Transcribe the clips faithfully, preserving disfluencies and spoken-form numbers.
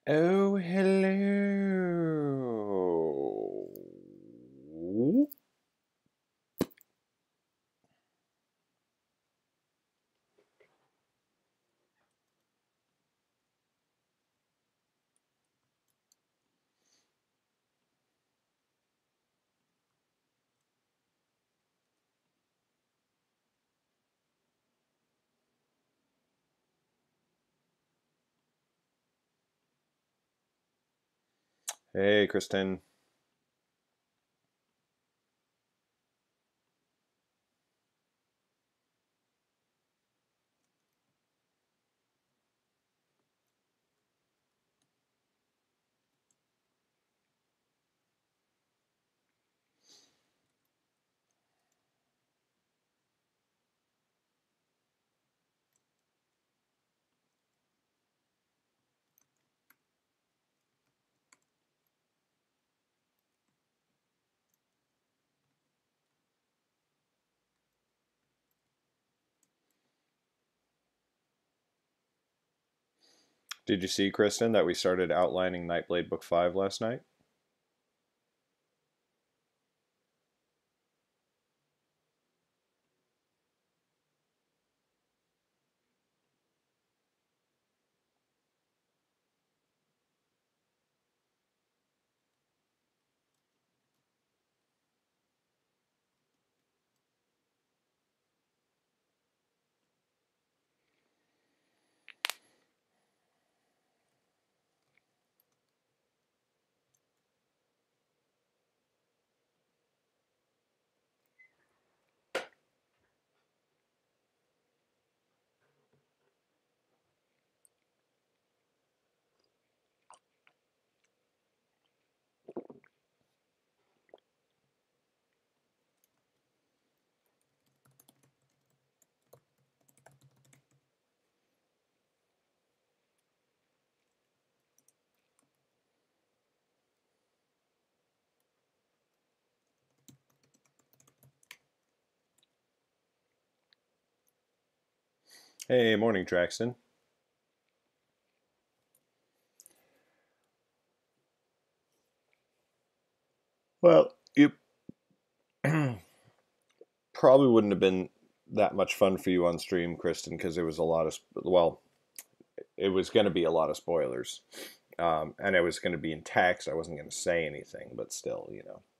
Oh, hello. Hey, Kristen. Did you see, Kristen, that we started outlining Nightblade Book five last night? Hey, morning, Jackson. Well, you probably wouldn't have been that much fun for you on stream, Kristen, because it was a lot of, well, it was going to be a lot of spoilers. Um, and it was going to be in text. I wasn't going to say anything, but still, you know.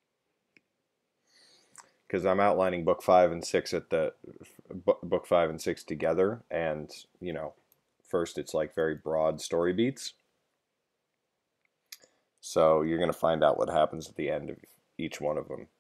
Because I'm outlining book five and six at the book five and six together, and you know, first it's like very broad story beats. So you're gonna find out what happens at the end of each one of them.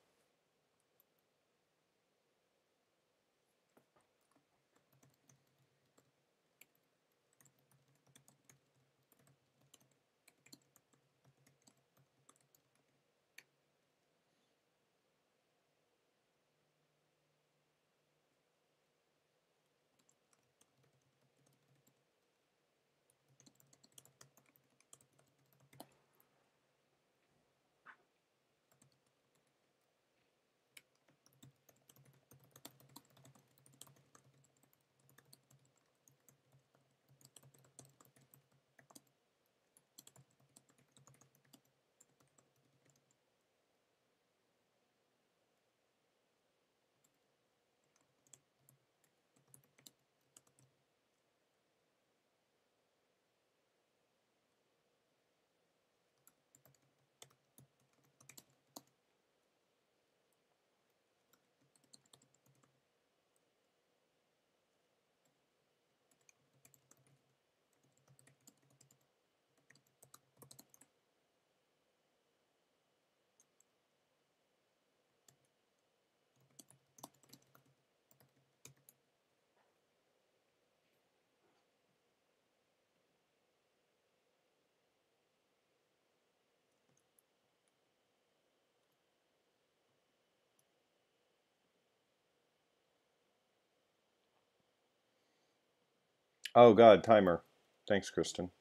Oh God, timer. Thanks, Kristen.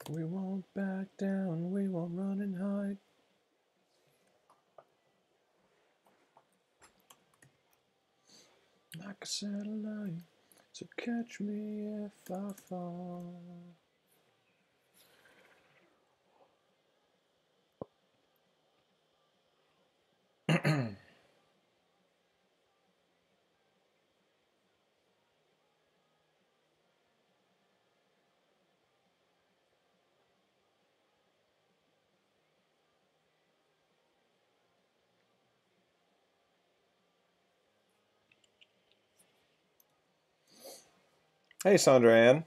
We won't back down, we won't run and hide. Like a satellite, so catch me if I fall. Hey, Sandra Ann.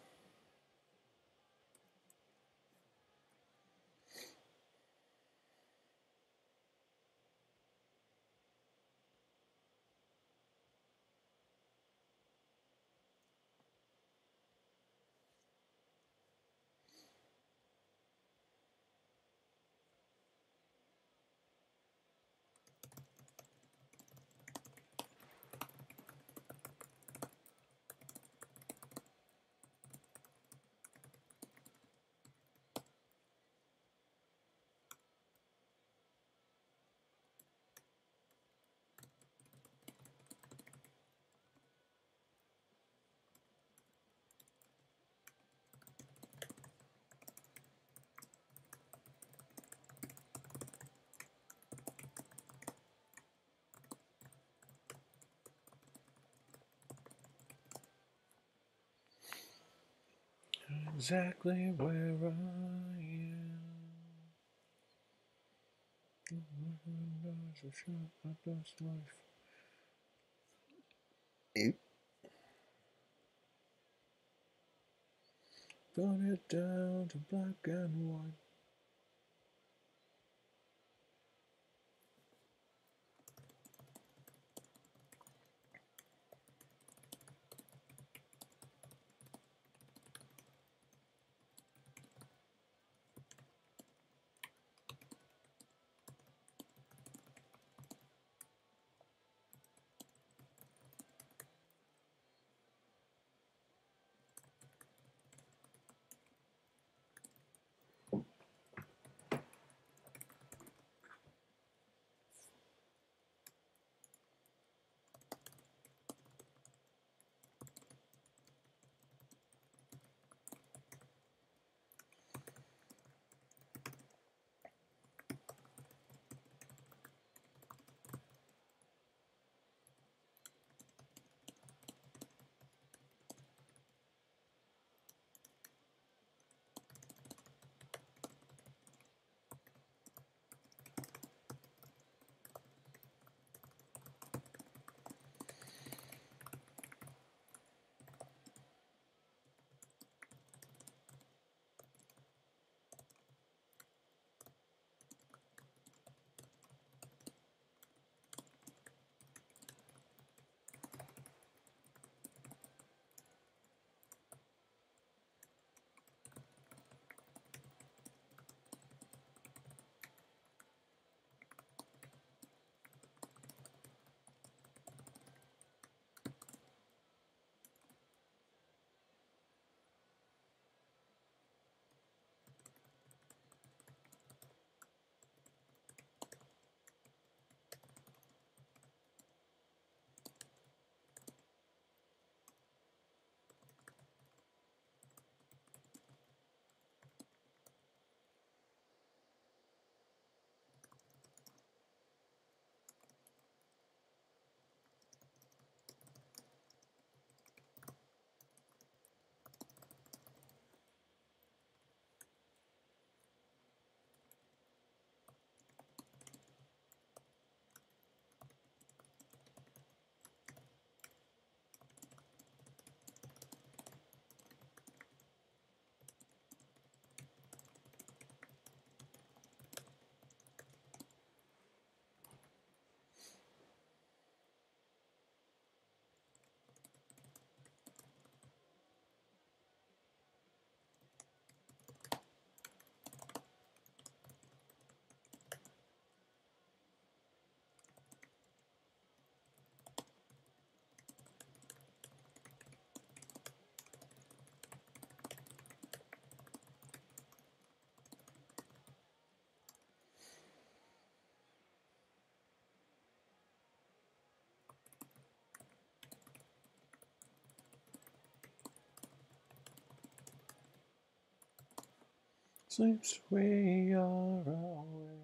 Exactly where I am. My best life. Burn it down to black and white. sleeps we are away.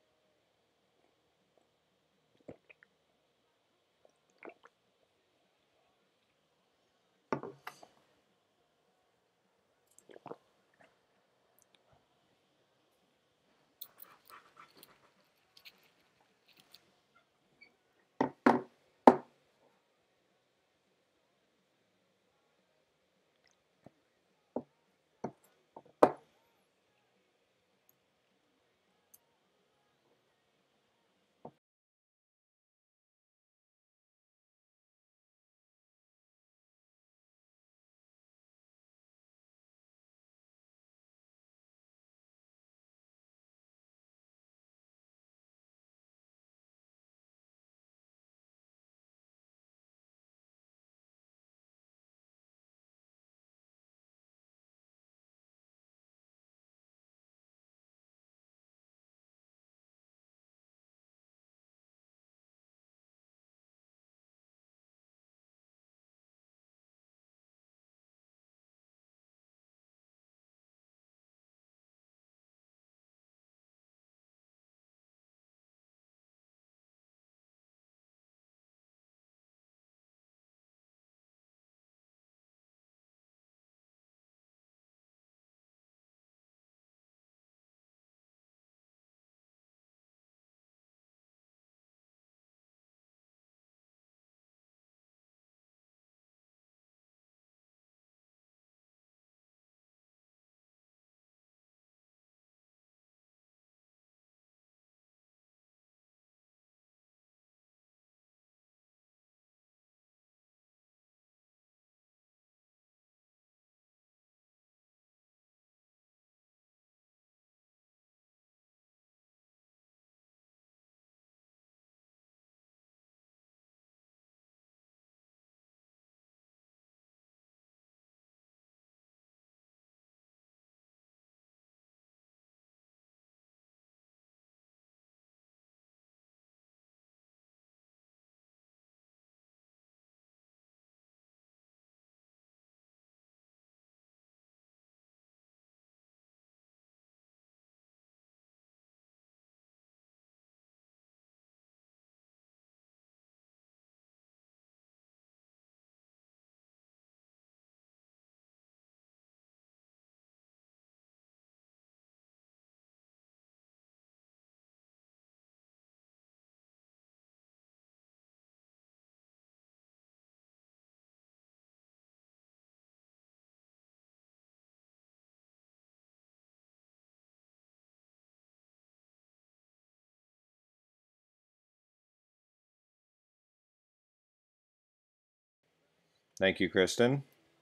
Thank you, Kristen.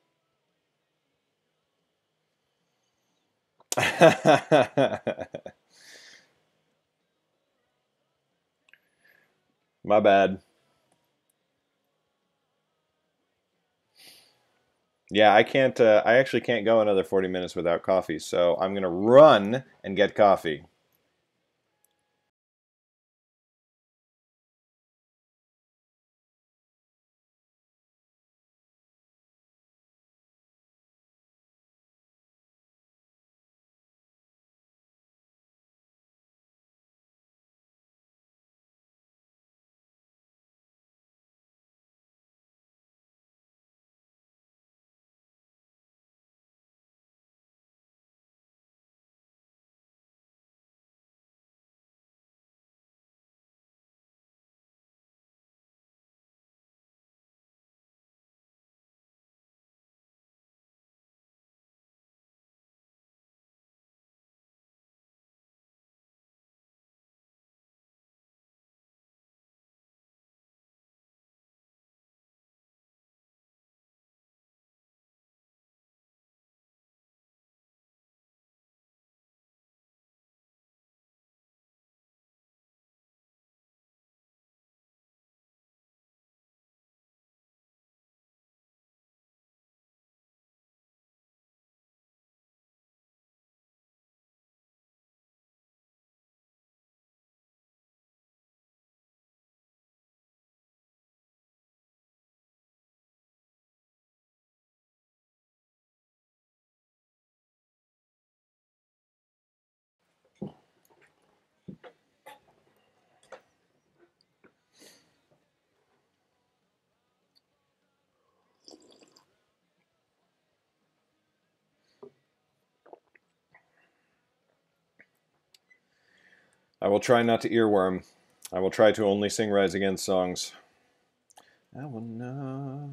My bad. Yeah, I can't. Uh, I actually can't go another forty minutes without coffee, so I'm gonna run and get coffee. I will try not to earworm. I will try to only sing Rise Against songs. I will know.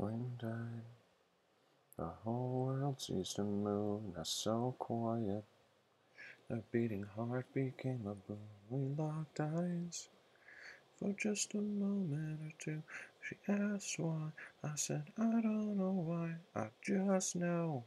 Wind died. The whole world ceased to move, now so quiet. A beating heart became a boom. We locked eyes for just a moment or two. She asked why. I said, I don't know why. I just know.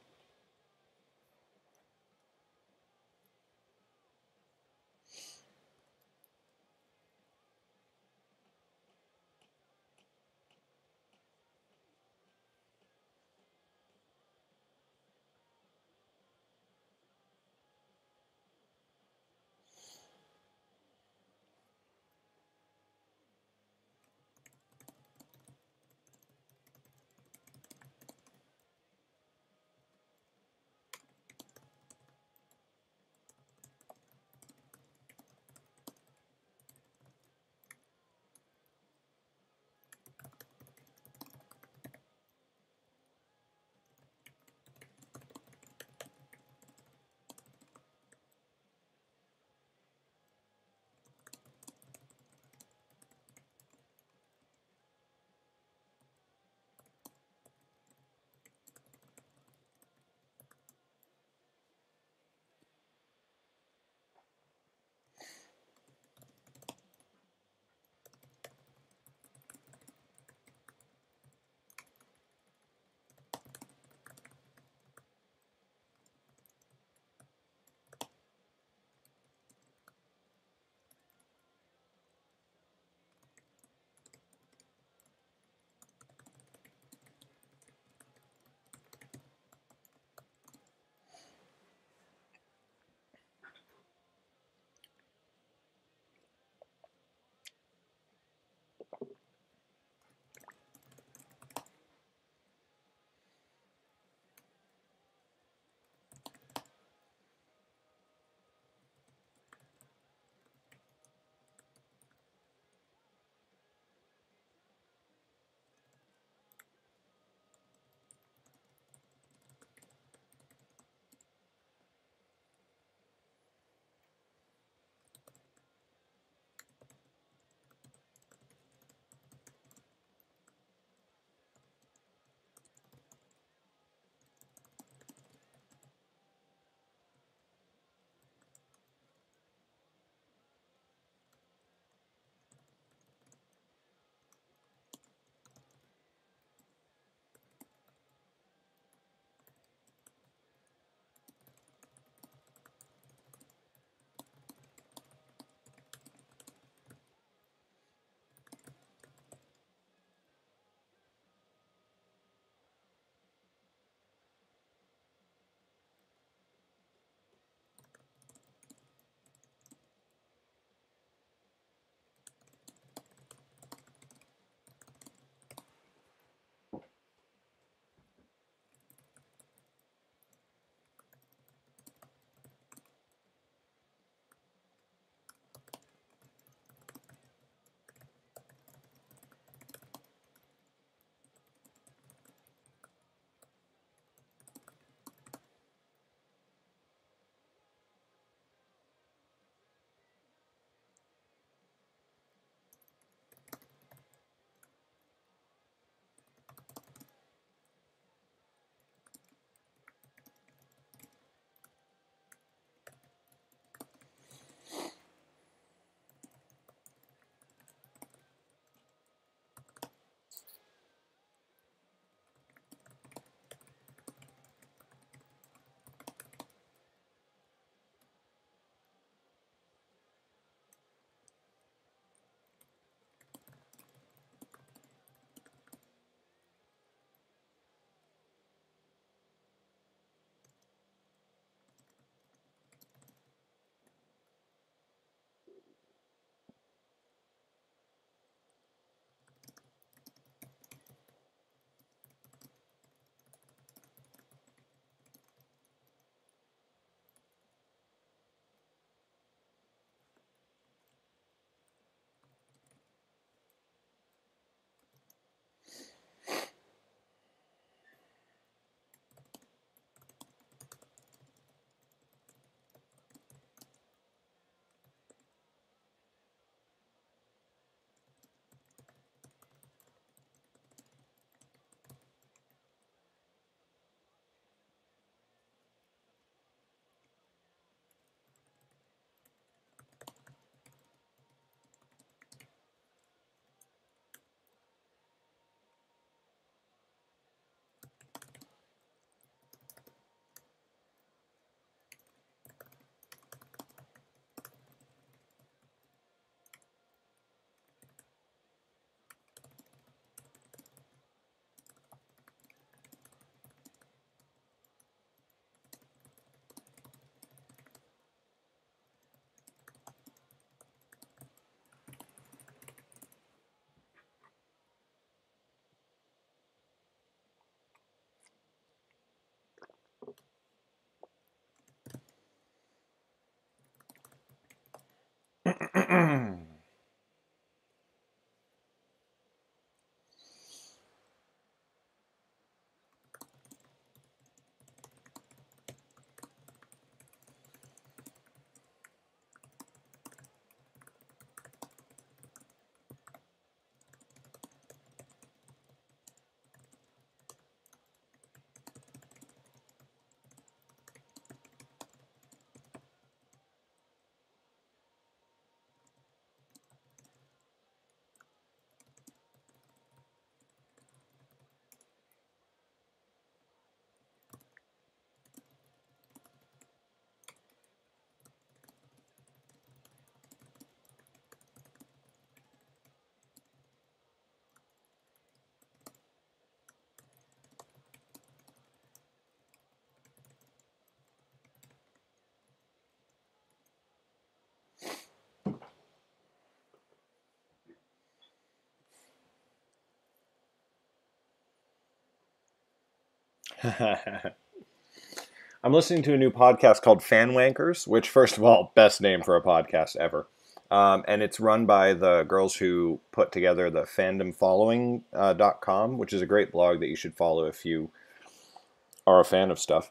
I'm listening to a new podcast called Fan Wankers, which, first of all, best name for a podcast ever. Um, and it's run by the girls who put together the fandom following dot com, which is a great blog that you should follow if you are a fan of stuff.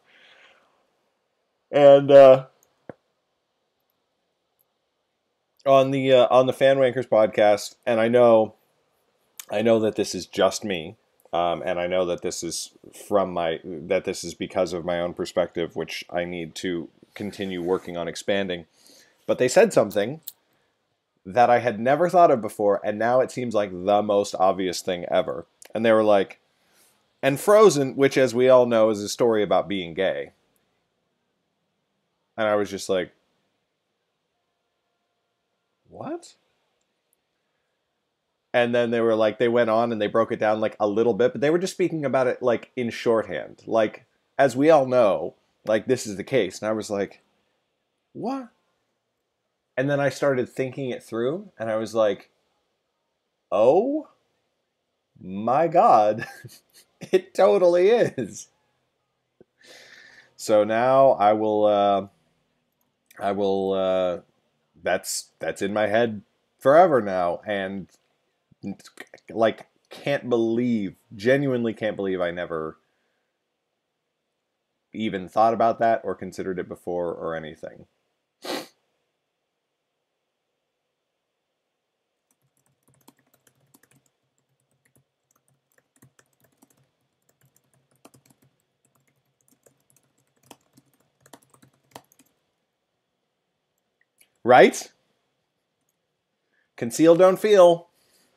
And uh, on the uh, on the Fan Wankers podcast, and I know, I know that this is just me, um, and I know that this is from my that this is because of my own perspective, which I need to continue working on expanding. But they said something that I had never thought of before, and now it seems like the most obvious thing ever. And they were like, and Frozen, which, as we all know, is a story about being gay. And I was just like, what? And then they were like, they went on and they broke it down like a little bit, but they were just speaking about it like in shorthand. Like, as we all know, like this is the case. And I was like, what? And then I started thinking it through, and I was like, oh my God, it totally is. So now I will, uh, I will, uh, that's, that's in my head forever now. And like, can't believe, genuinely can't believe I never even thought about that or considered it before or anything. Right? Conceal, don't feel.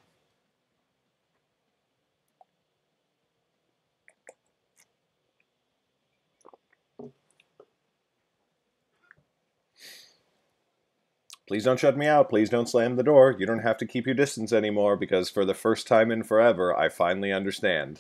Please don't shut me out. Please don't slam the door. You don't have to keep your distance anymore, because for the first time in forever, I finally understand.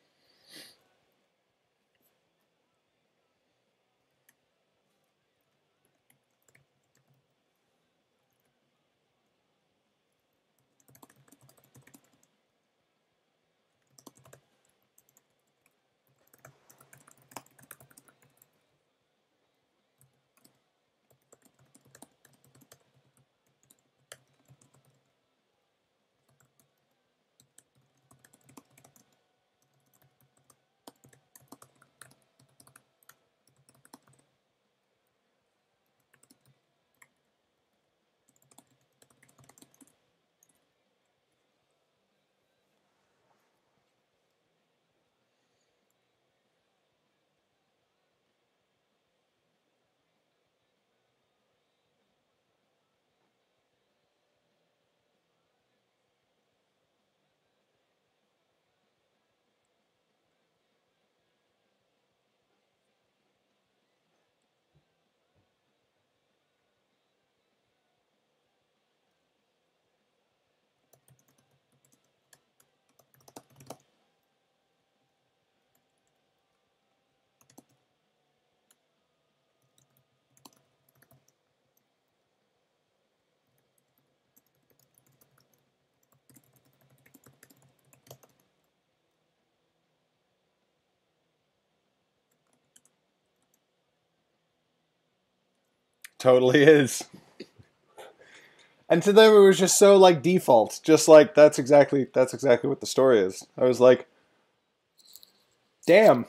Totally is. And to them, it was just so like default, just like that's exactly that's exactly what the story is. I was like, damn.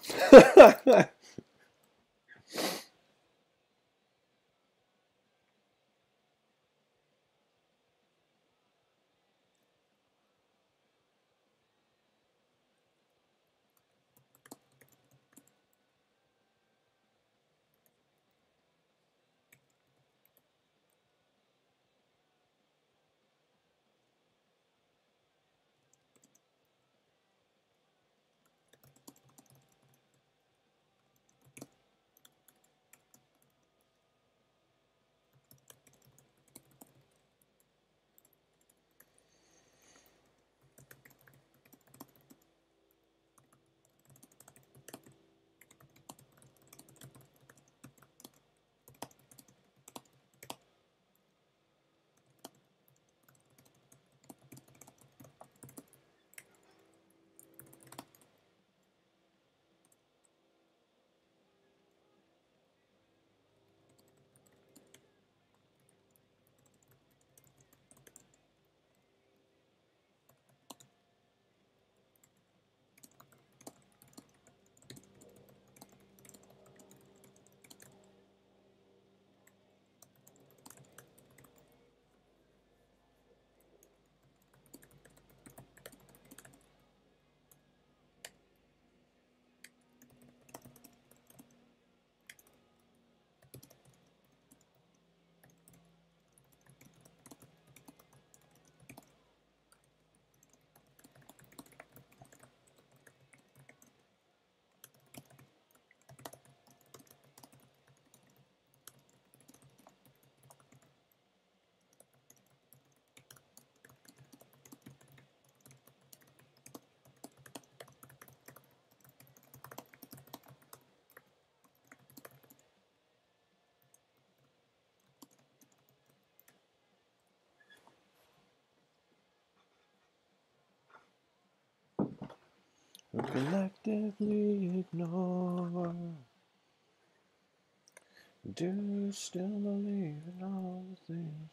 we collectively ignore. Do you still believe in all the things?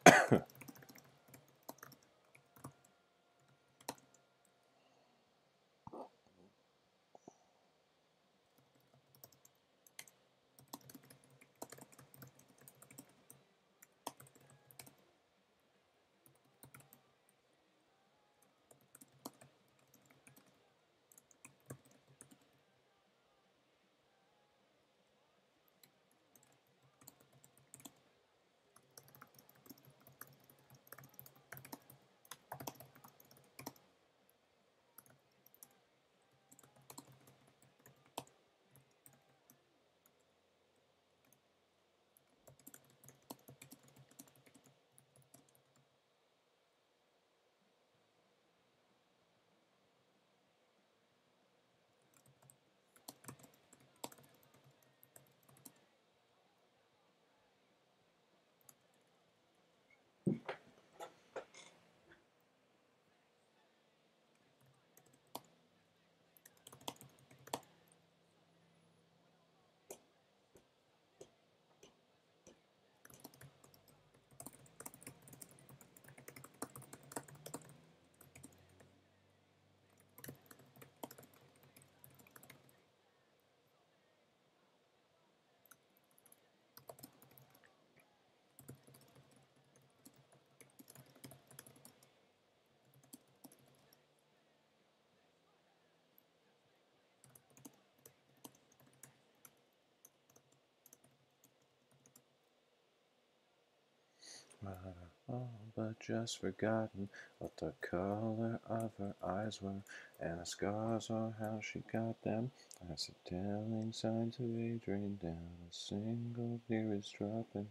But just forgotten what the color of her eyes were, and the scars or how she got them. As the telling signs of age rain down, a single tear is dropping.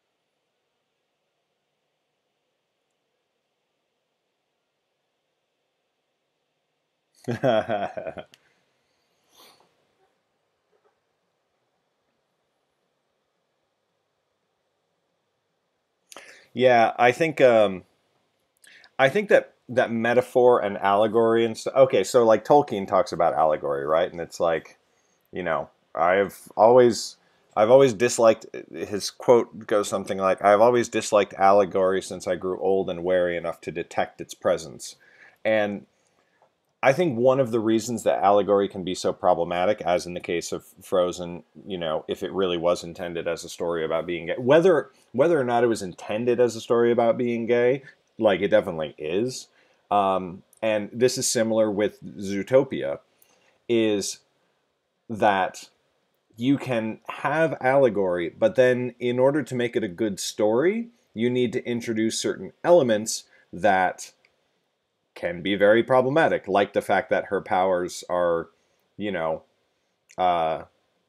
Yeah, I think um, I think that that metaphor and allegory and stuff. Okay, so like Tolkien talks about allegory, right? And it's like, you know, I've always I've always disliked, his quote goes something like, I've always disliked allegory since I grew old and wary enough to detect its presence. And I think one of the reasons that allegory can be so problematic, as in the case of Frozen, you know, if it really was intended as a story about being gay, whether whether or not it was intended as a story about being gay, like it definitely is. Um, and this is similar with Zootopia, is that you can have allegory, but then in order to make it a good story, you need to introduce certain elements that can be very problematic, like the fact that her powers are, you know, uh,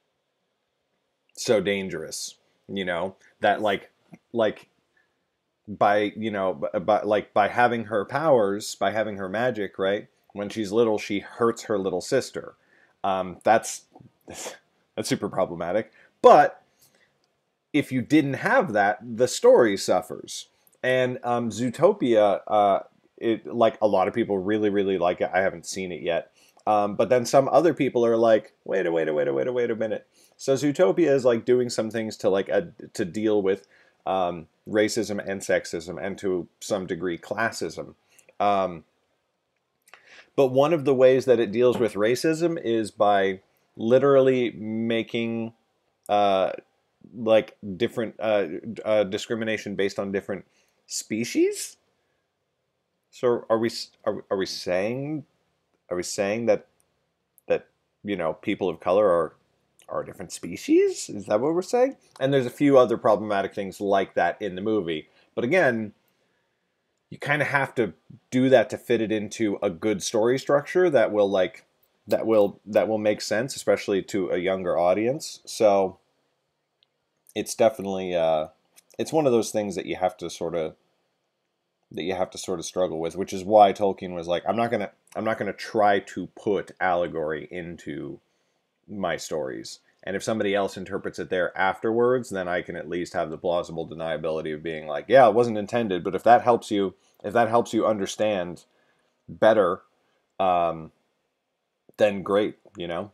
so dangerous. You know that like like by you know by like by having her powers, by having her magic, right? When she's little, she hurts her little sister. Um, that's that's super problematic. But if you didn't have that, the story suffers. And um, Zootopia, uh, it like a lot of people really, really like it. I haven't seen it yet, um, but then some other people are like, wait a wait a wait a wait a wait a minute. So Zootopia is like doing some things to like a, to deal with um, racism and sexism and to some degree classism. Um, but one of the ways that it deals with racism is by literally making uh, like different uh, uh, discrimination based on different species. So are we are, are we saying are we saying that that you know people of color are are a different species? Is that what we're saying? And there's a few other problematic things like that in the movie. But again, you kind of have to do that to fit it into a good story structure that will like that will that will make sense, especially to a younger audience. So it's definitely uh, it's one of those things that you have to sort of that you have to sort of struggle with, which is why Tolkien was like, I'm not gonna I'm not gonna try to put allegory into my stories. And if somebody else interprets it there afterwards, then I can at least have the plausible deniability of being like, yeah, it wasn't intended, but if that helps you, if that helps you understand better, um, then great, you know?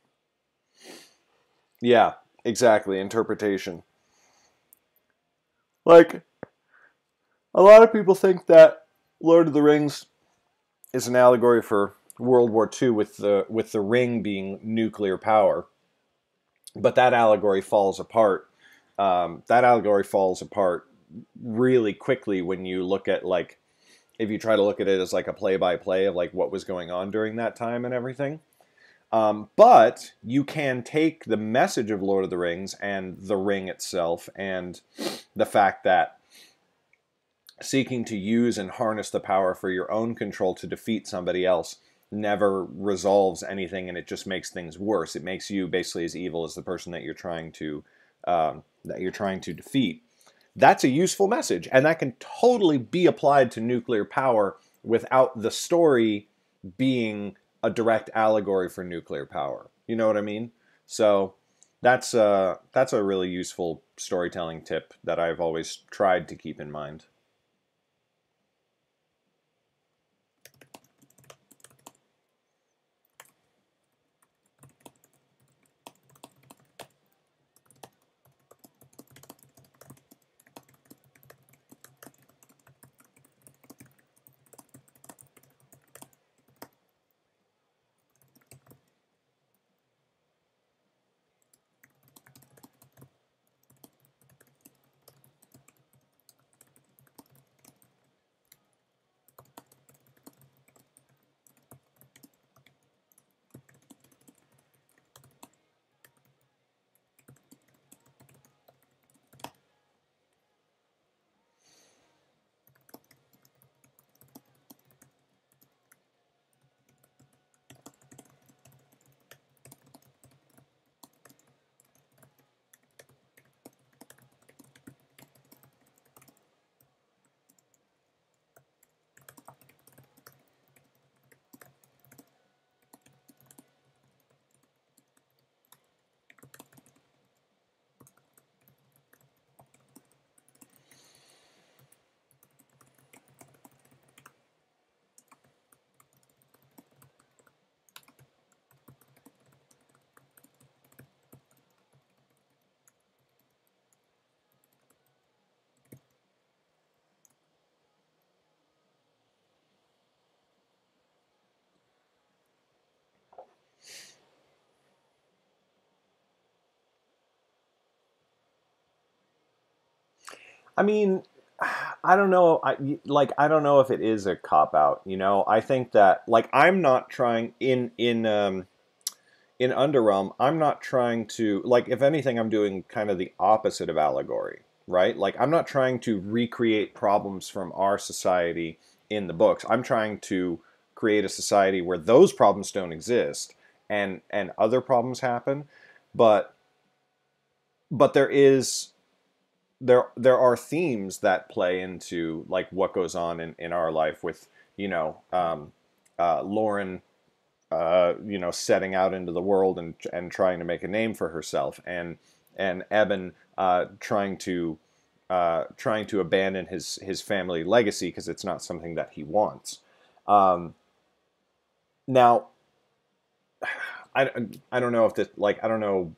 Yeah, exactly. Interpretation. Like, A lot of people think that Lord of the Rings is an allegory for World War Two with the with the ring being nuclear power, but that allegory falls apart. Um, that allegory falls apart really quickly when you look at, like, if you try to look at it as like a play-by-play of like what was going on during that time and everything. Um, but you can take the message of Lord of the Rings and the ring itself and the fact that seeking to use and harness the power for your own control to defeat somebody else never resolves anything, and it just makes things worse. It makes you basically as evil as the person that you're trying to um, that you're trying to defeat. That's a useful message, and that can totally be applied to nuclear power without the story being a direct allegory for nuclear power. You know what I mean? So that's uh, that's a really useful storytelling tip that I've always tried to keep in mind. I mean, I don't know. I like. I don't know if it is a cop out. You know, I think that, like, I'm not trying in in um, in Underrealm. I'm not trying to, like. If anything, I'm doing kind of the opposite of allegory, right? Like, I'm not trying to recreate problems from our society in the books. I'm trying to create a society where those problems don't exist and and other problems happen, but but there is there there are themes that play into, like, what goes on in, in our life with, you know, um, uh, Lauren, uh, you know, setting out into the world and and trying to make a name for herself, and and Eben uh, trying to uh, trying to abandon his his family legacy because it's not something that he wants. Um, now, I, I don't know if this, like, I don't know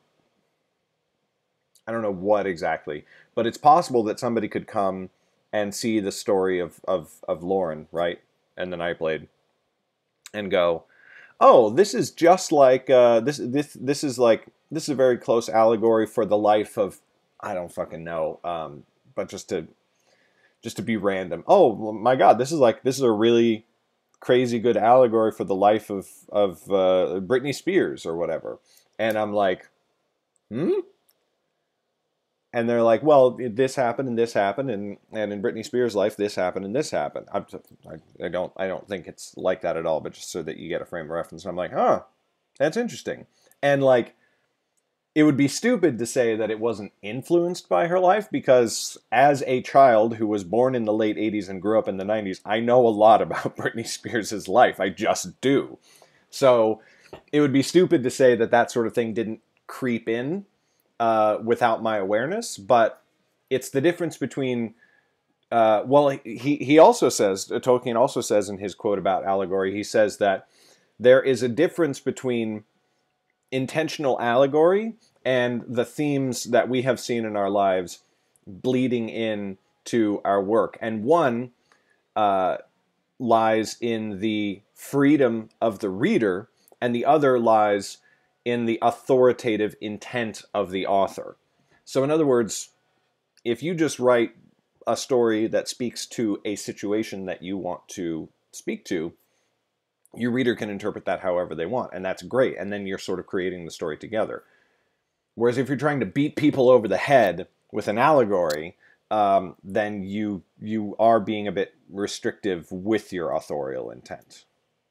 I don't know what exactly, but it's possible that somebody could come and see the story of, of, of Lauren, right, and the Nightblade, and go, "Oh, this is just like uh, this. This this is like this is a very close allegory for the life of, I don't fucking know, um, but just to just to be random. Oh my God, this is like this is a really crazy good allegory for the life of of uh, Britney Spears or whatever," and I'm like, hmm. And they're like, well, this happened and this happened, and, and in Britney Spears' life, this happened and this happened. I'm, I, I don't I don't think it's like that at all, but just so that you get a frame of reference. I'm like, huh, that's interesting. And, like, it would be stupid to say that it wasn't influenced by her life, because as a child who was born in the late eighties and grew up in the nineties, I know a lot about Britney Spears' life. I just do. So it would be stupid to say that that sort of thing didn't creep in Uh, without my awareness, but it's the difference between, uh, well, he, he also says, Tolkien also says in his quote about allegory, he says that there is a difference between intentional allegory and the themes that we have seen in our lives bleeding in to our work. And one uh, lies in the freedom of the reader, and the other lies in the authoritative intent of the author. So in other words, if you just write a story that speaks to a situation that you want to speak to, your reader can interpret that however they want, and that's great. And then you're sort of creating the story together. Whereas if you're trying to beat people over the head with an allegory, um, then you you are being a bit restrictive with your authorial intent.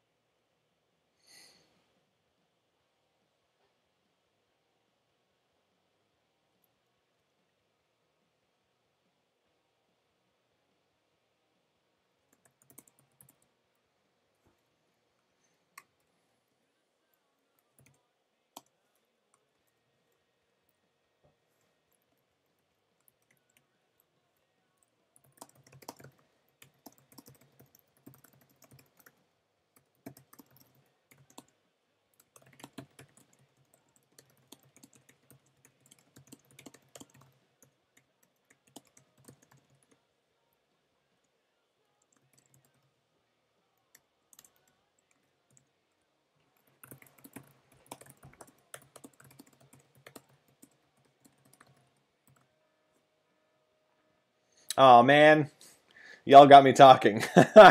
Oh man, y'all got me talking.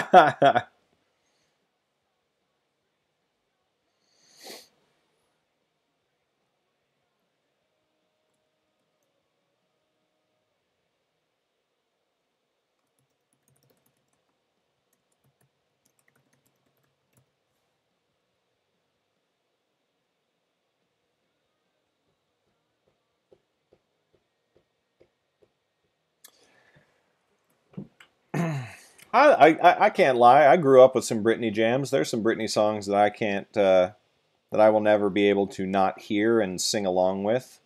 I, I I can't lie. I grew up with some Britney jams. There's some Britney songs that I can't uh, that I will never be able to not hear and sing along with.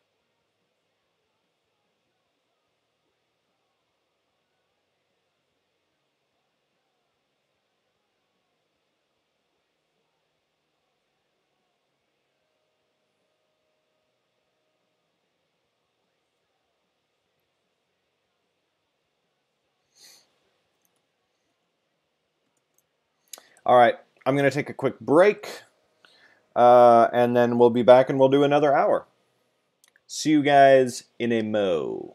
All right, I'm gonna take a quick break, uh, and then we'll be back and we'll do another hour. See you guys in a mo.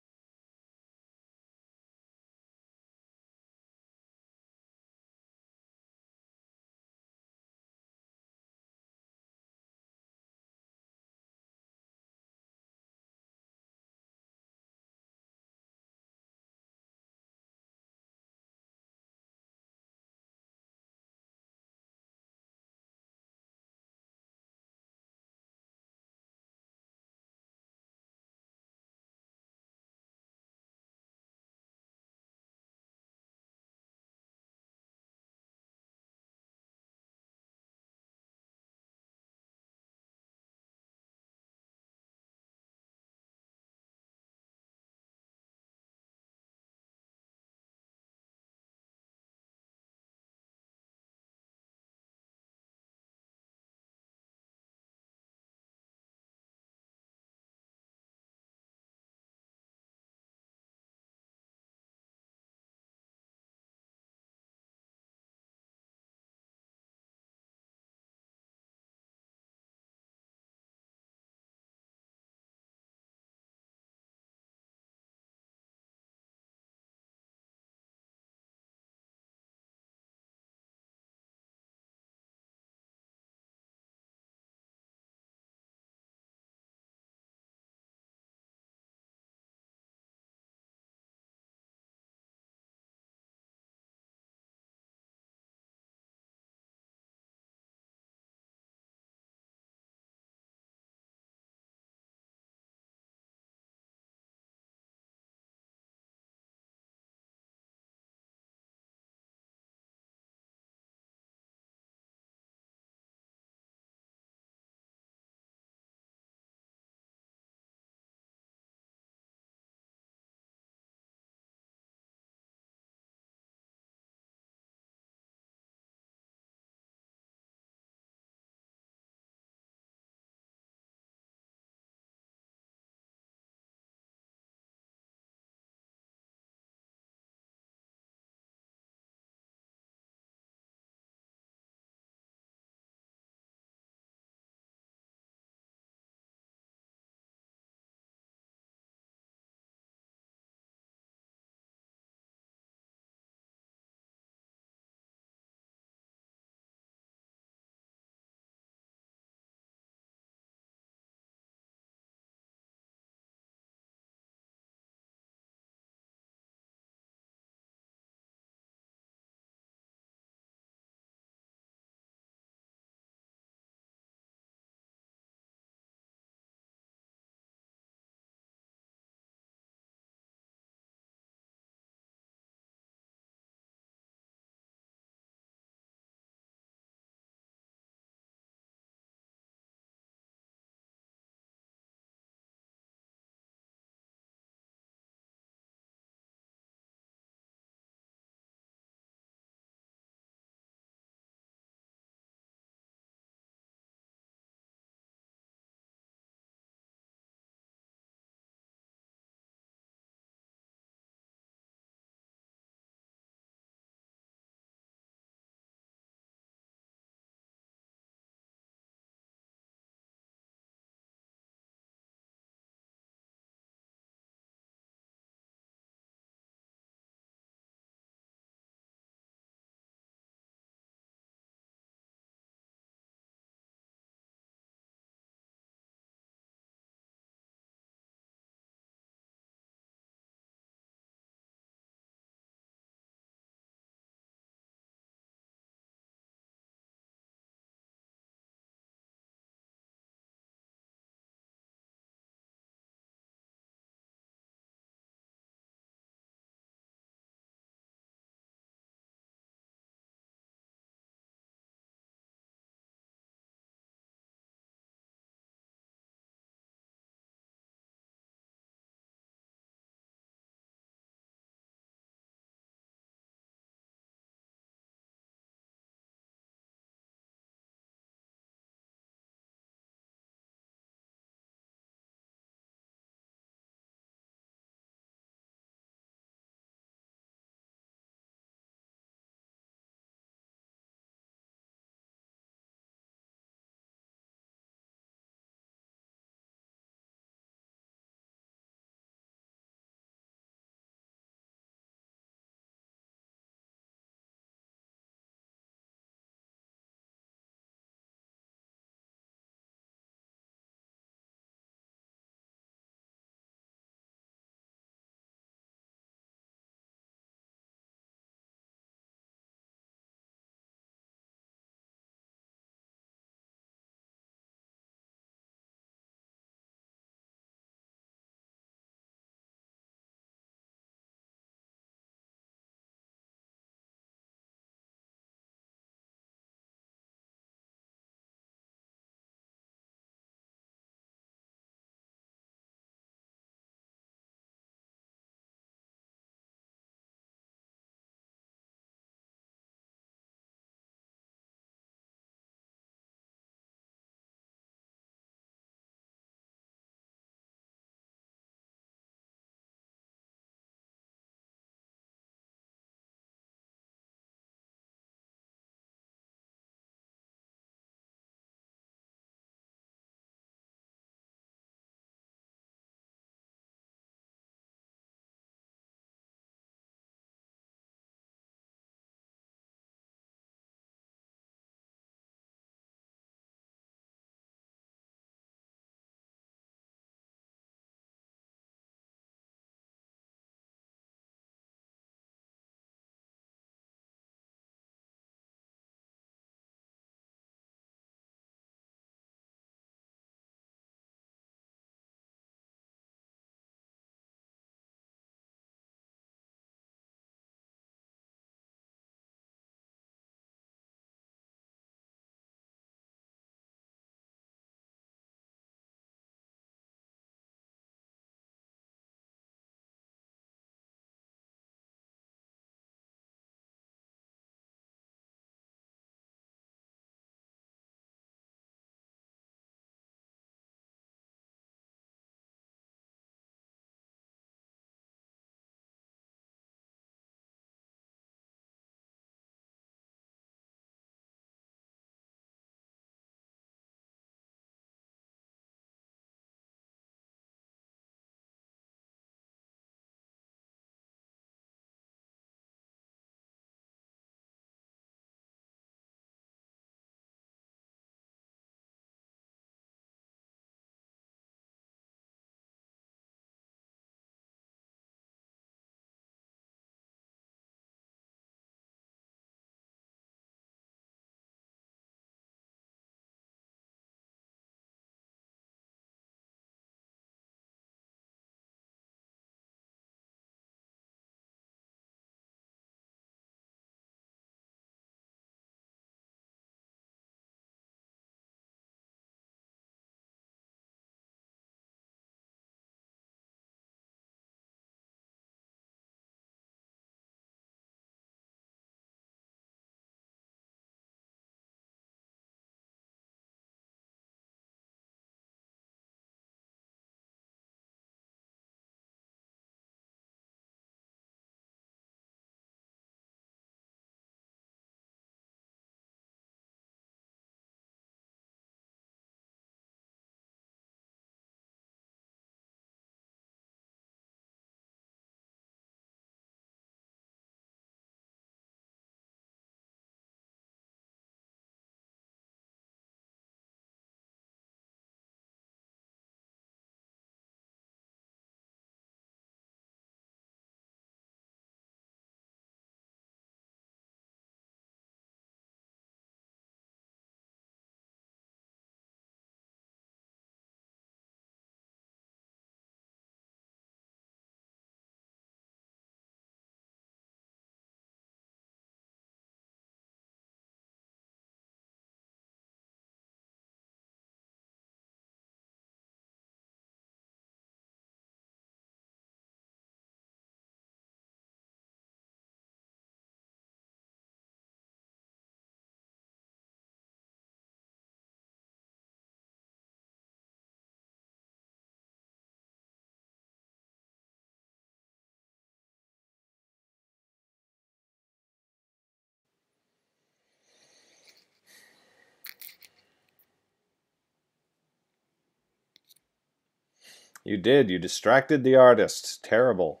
You did. You distracted the artist. Terrible.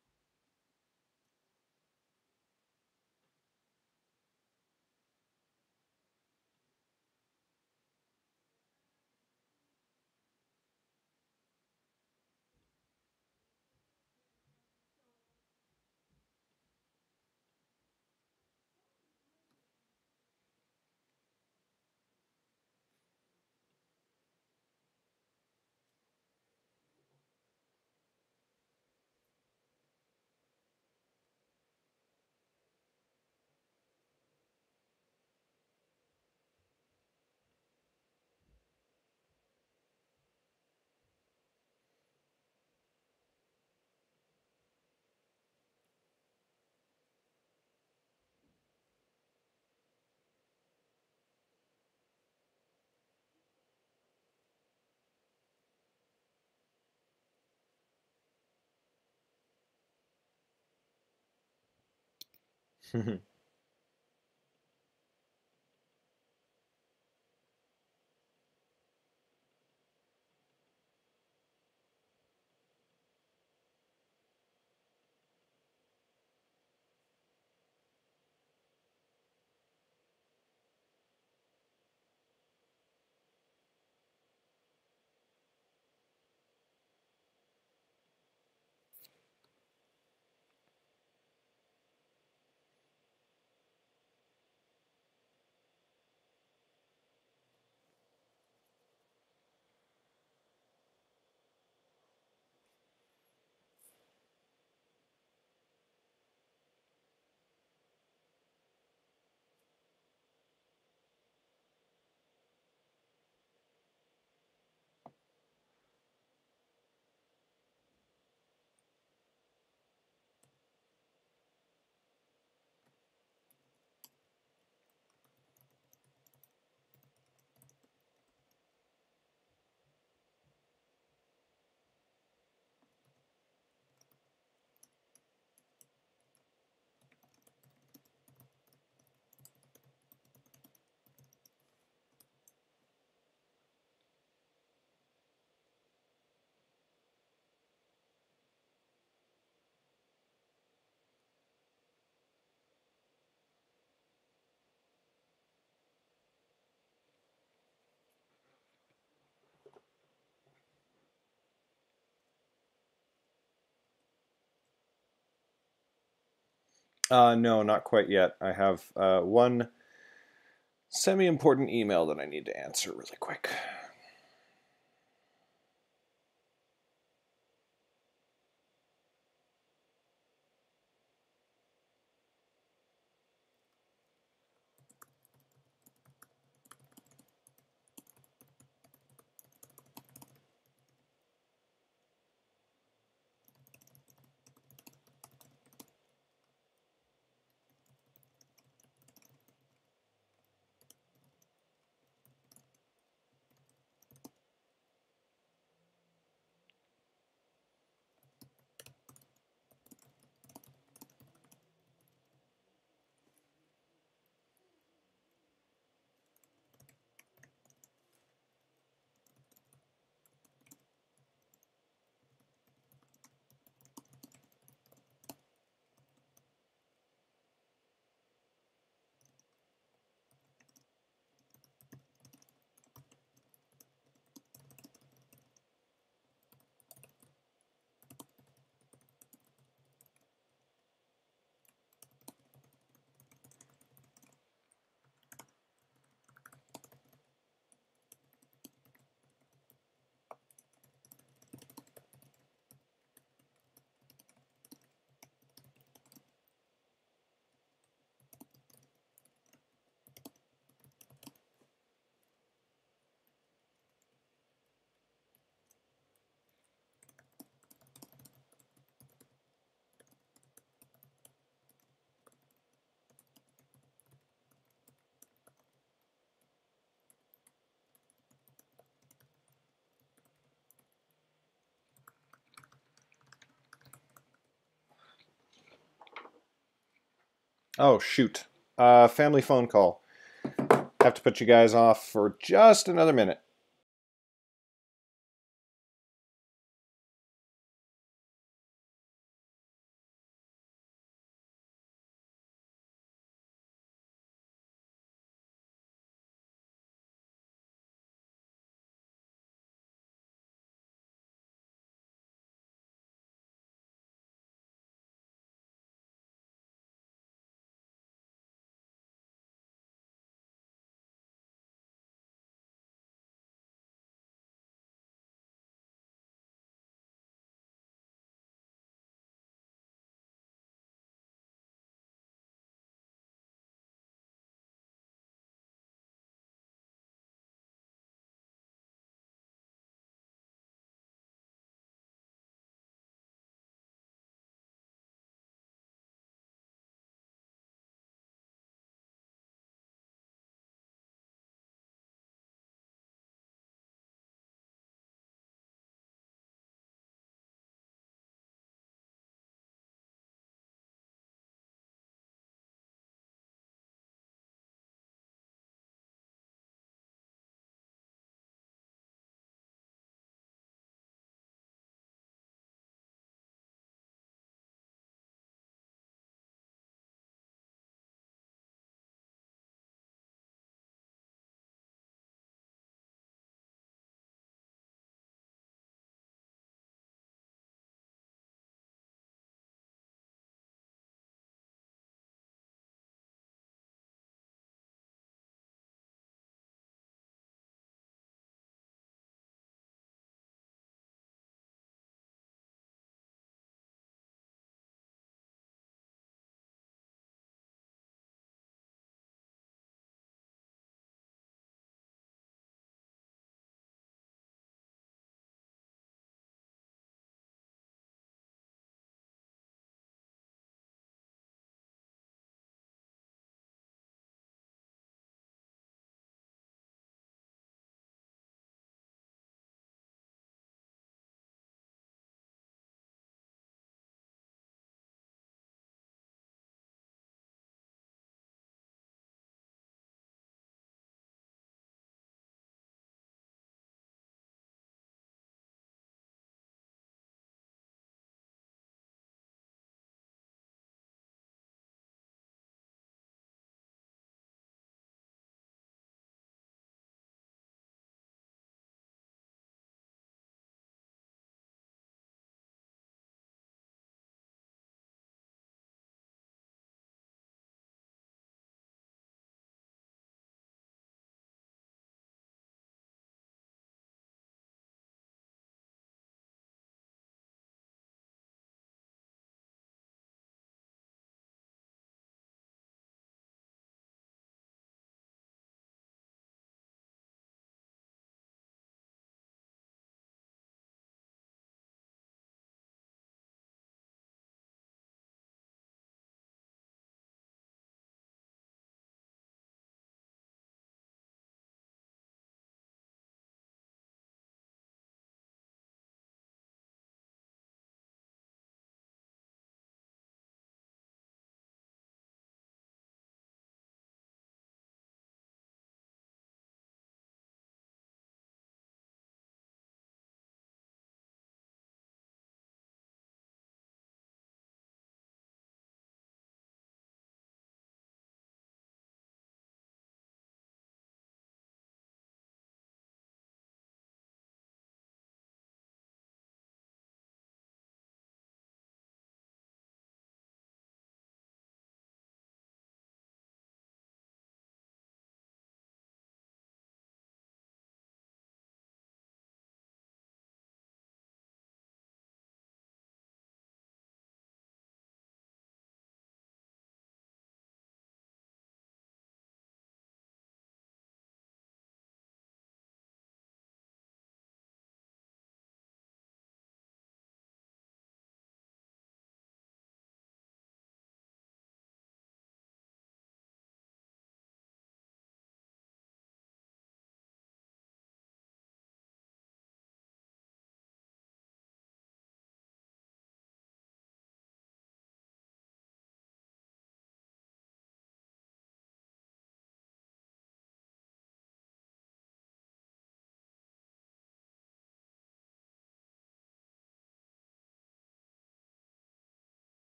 Uh, no, not quite yet. I have uh, one semi-important email that I need to answer really quick. Oh, shoot. Uh, family phone call. Have to put you guys off for just another minute.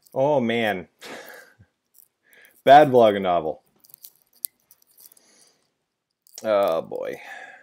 Oh man, bad VlogaNovel. Oh boy.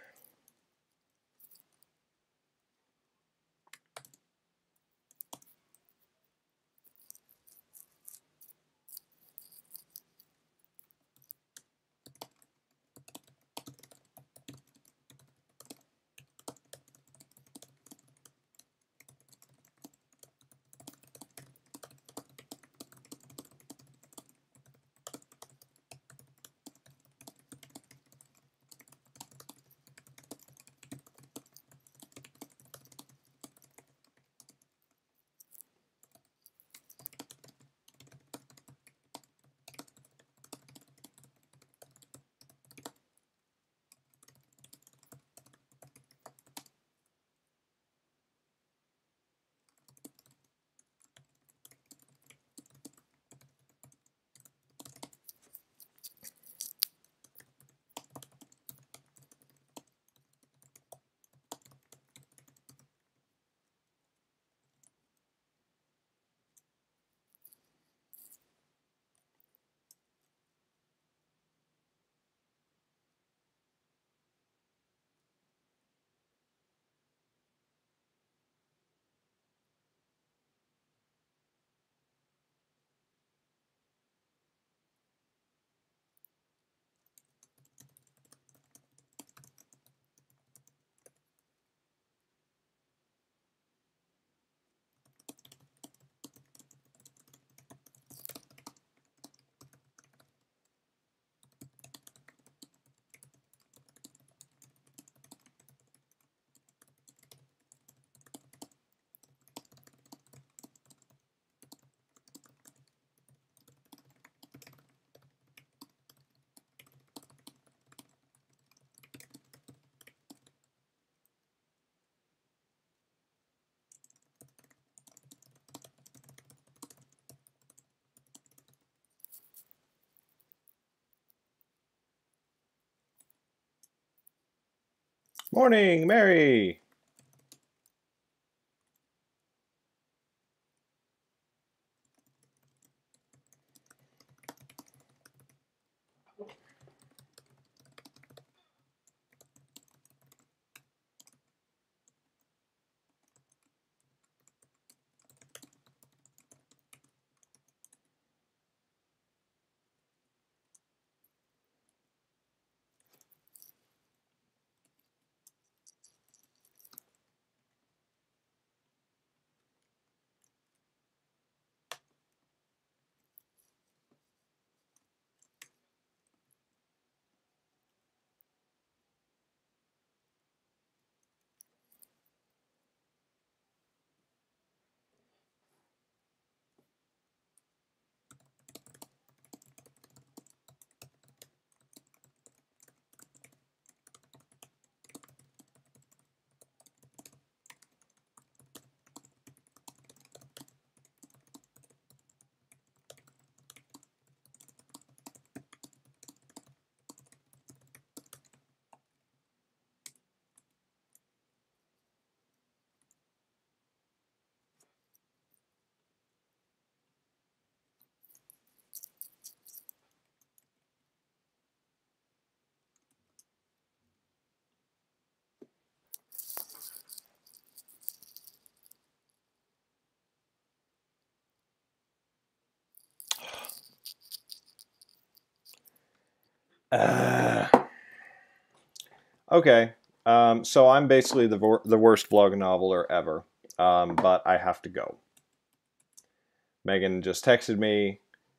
Morning, Mary. Uh, okay, um, so I'm basically the vor- the worst VlogaNoveler ever, um, but I have to go. Megan just texted me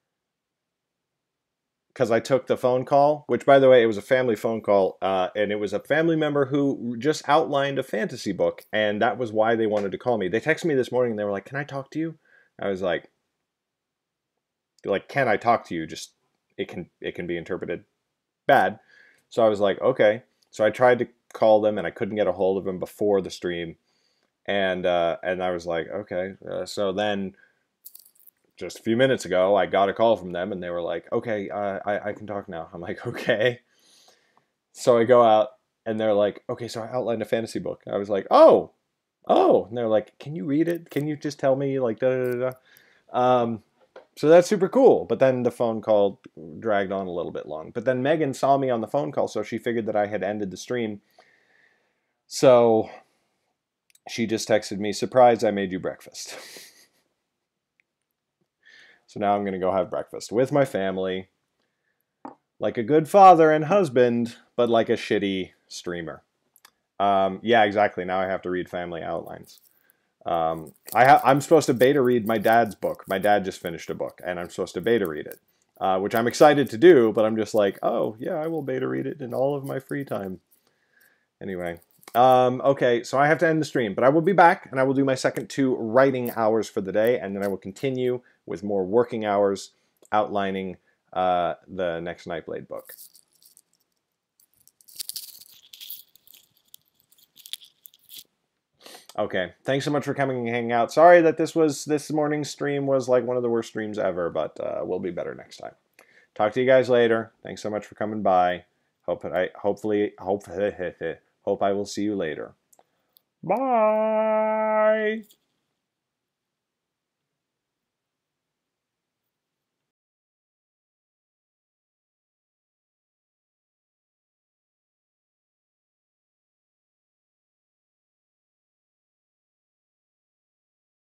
because I took the phone call, which, by the way, it was a family phone call, uh, and it was a family member who just outlined a fantasy book, and that was why they wanted to call me. They texted me this morning, and they were like, "Can I talk to you?" I was like, "Like, can I talk to you?" Just it can it can be interpreted bad. So I was like, "Okay." So I tried to call them, and I couldn't get a hold of them before the stream, and uh, and I was like, "Okay." Uh, so then just a few minutes ago, I got a call from them, and they were like, "Okay, uh, I I can talk now." I'm like, "Okay." So I go out, and they're like, "Okay, so I outlined a fantasy book." I was like, "Oh, oh," and they're like, "Can you read it? Can you just tell me like da da da da?" Um, So that's super cool. But then the phone call dragged on a little bit long. But then Megan saw me on the phone call, so she figured that I had ended the stream. So she just texted me, surprise, I made you breakfast. So now I'm going to go have breakfast with my family, like a good father and husband, but like a shitty streamer. Um, yeah, exactly. Now I have to read family outlines. Um, I ha I'm supposed to beta read my dad's book. My dad just finished a book, and I'm supposed to beta read it, uh, which I'm excited to do, but I'm just like, oh, yeah, I will beta read it in all of my free time. Anyway, um, okay, so I have to end the stream, but I will be back, and I will do my second two writing hours for the day, and then I will continue with more working hours outlining uh, the next Nightblade book. Okay, thanks so much for coming and hanging out. Sorry that this was this morning's stream was like one of the worst streams ever, but uh, we'll be better next time. Talk to you guys later. Thanks so much for coming by. Hope I hopefully hope hope I will see you later. Bye.